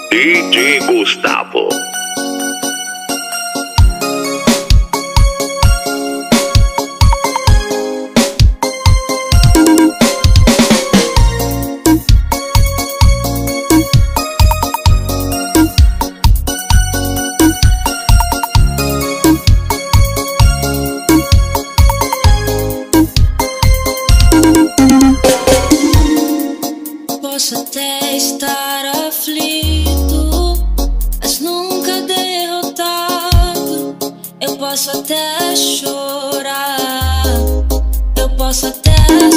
DJ Gustavo. Posso até estar aflito, mas nunca derrotado. Eu posso até chorar, eu posso até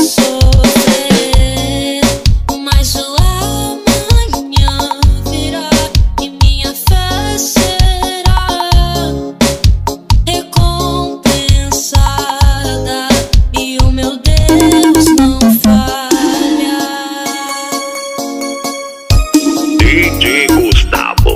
sofrer, mas o amanhã virá e minha fé será recompensada e o meu Deus não falha. DJ Gustavo.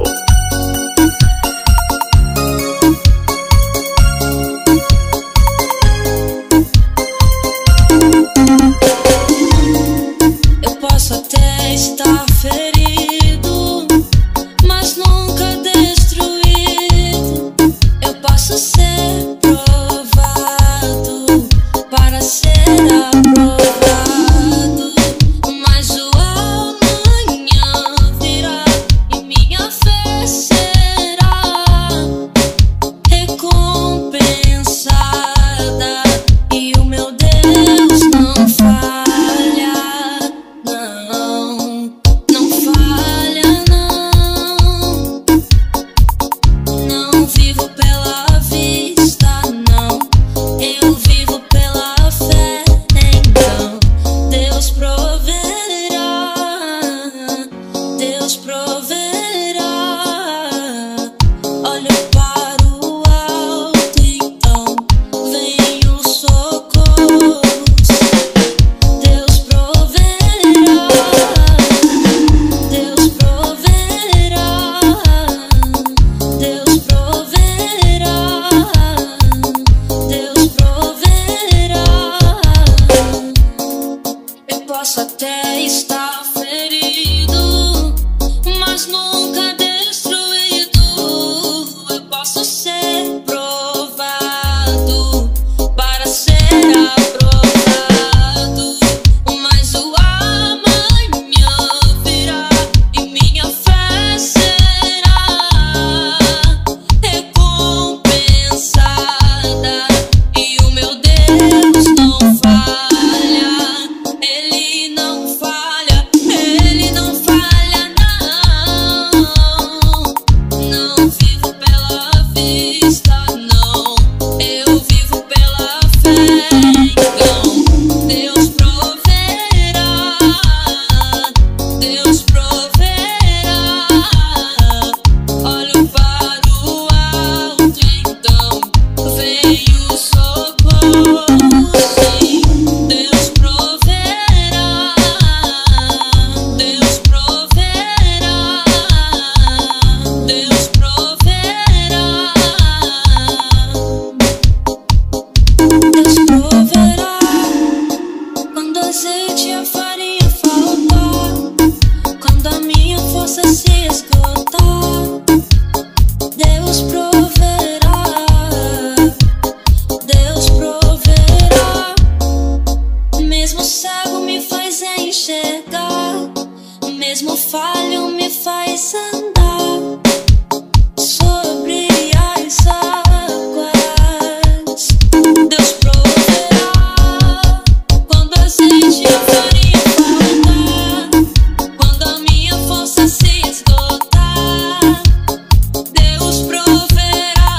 Eu posso até estar ferido, mas nunca destruído. Eu posso ser provado para ser aprovado, mas o amanhã virá e minha fé será recompensada e o meu Deus não falha. Não falha, não. Não vivo pela vista, não. Eu vivo pela fé. Então Deus proverá, Deus proverá. Olho para o alto, então vem o socorro. Deus proverá, Deus proverá, Deus proverá, Deus proverá. Eu posso até estar ferido, mas nunca destruído. Eu posso ser provado para ser aprovado, mas o amanhã virá e minha fé será recompensada e o meu Deus não falha. Ele não falha, ele não falha, não. Não vivo pela vista, não. Eu vivo pela fé. Então Deus proverá, Deus proverá. Olho para o alto, então vem o socorro. Sim, Deus proverá, Deus proverá, Deus proverá, Deus proverá. Quando o azeite e a farinha faltar, quando a minha força se esgotar, Deus proverá, Deus proverá. Mesmo cego me faz enxergar, mesmo falho me faz andar sobre as águas. Deus proverá. Quando a azeite e a farinha faltar, quando a minha força se esgotar, Deus proverá,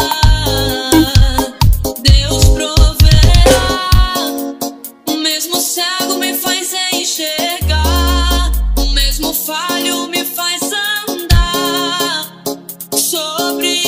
Deus proverá. O mesmo cego me faz enxergar, o mesmo falho me faz andar sobre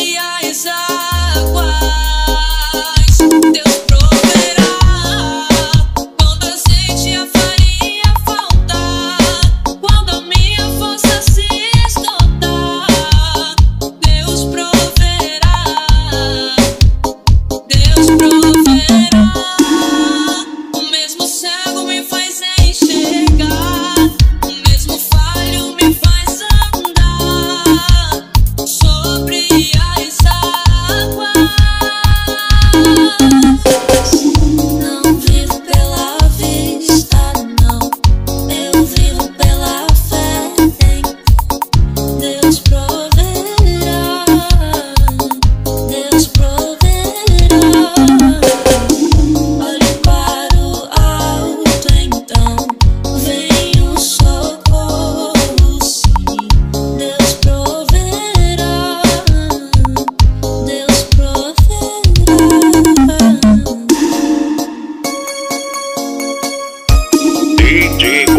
DJ